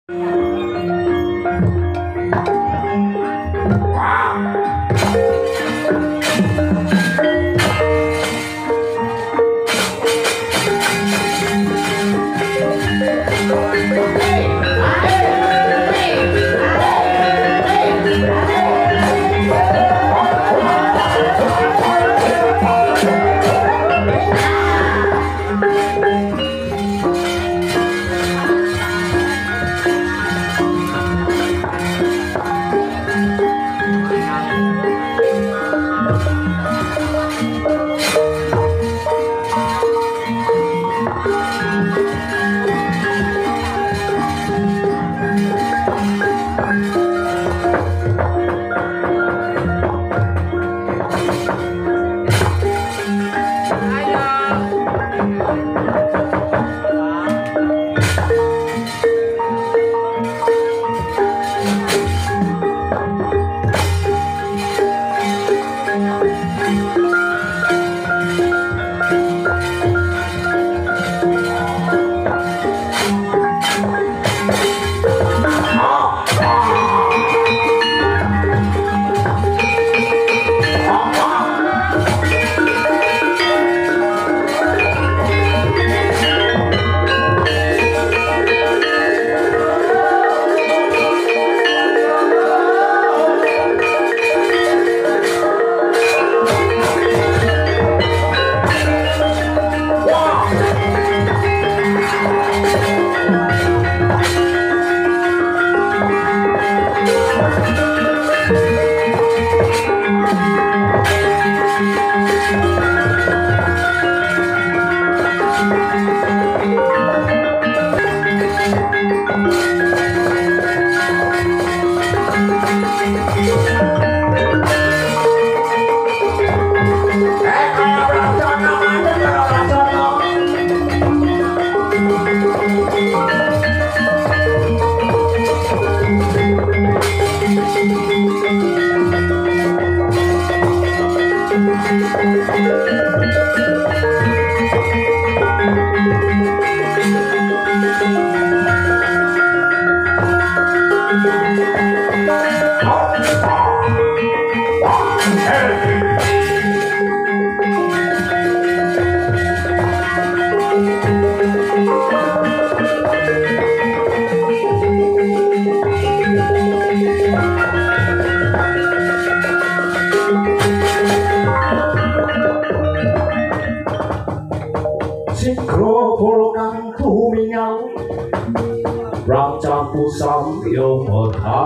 Sambil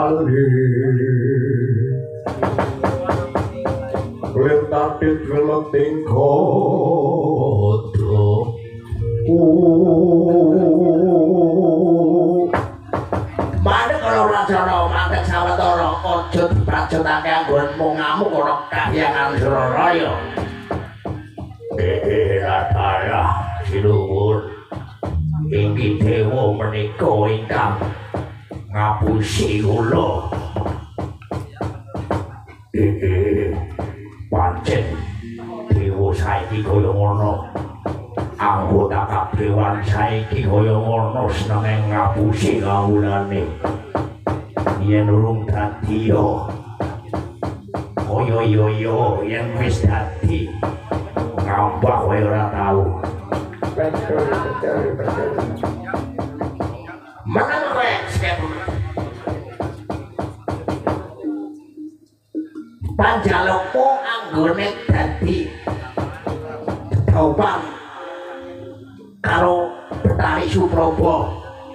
Lentapit weleting kodo Mandek kalau rajana mandek sawetara aja diprajutake anggonmu ngamuk ora kahyangan Suraraya. Rataya sinuwun inggih dewa menika ingkang ngapusi kula. Pancen dewa saiki kaya ngono. Anggota kadewan saiki kaya ngono senenge ngapusi kawulane. Yen urung dadi yo kaya yen wis dadi ngambah wae ora tau. Betul. Mana kowe skep panjalukmu anggone dadi topan karo Betari Supraba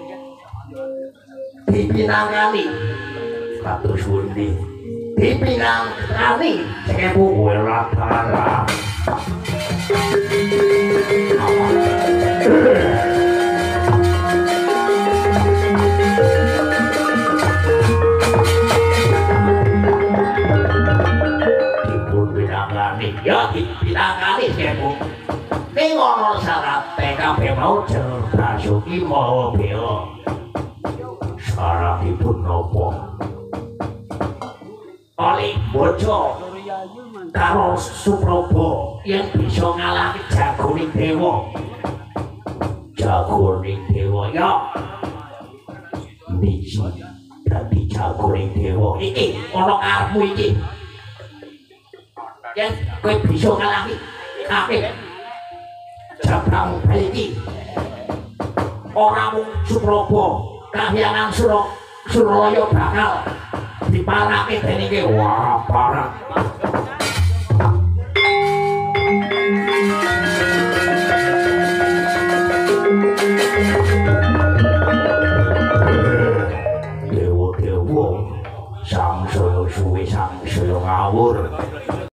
dipinangani kados pundi dipinangani sekepu kowe ora parah. Ya dipinangani sekepu ning ana sarate kabeh mau Basuki mawa bela saratipun napa oleh bojo karo Supraba yang bisa ngalahke jagoning dewa ya kondisi dadi jagone dewa iki ana karepmu iki yen kowe bisa ngalahi apik jabang iki ora mung Supraba kahyangan Suralaya bakal diparake dening iki wah parah dewa sang saya suwe sang saya ngawur